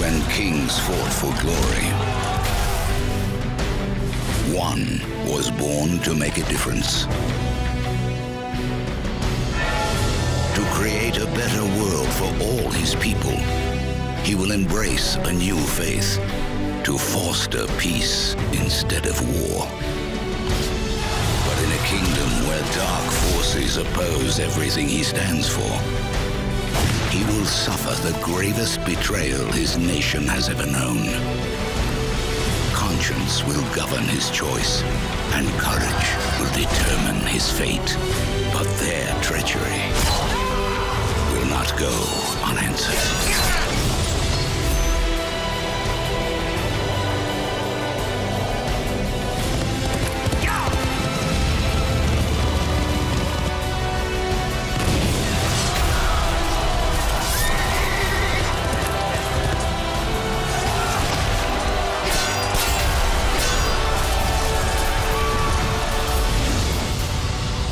when kings fought for glory. One was born to make a difference. To create a better world for all his people, he will embrace a new faith to foster peace instead of war. But in a kingdom where dark forces oppose everything he stands for, he will suffer the gravest betrayal his nation has ever known. Conscience will govern his choice, and courage will determine his fate. But their treachery will not go unanswered.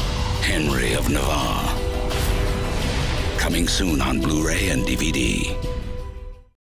Henry of Navarre. Coming soon on Blu-ray and DVD.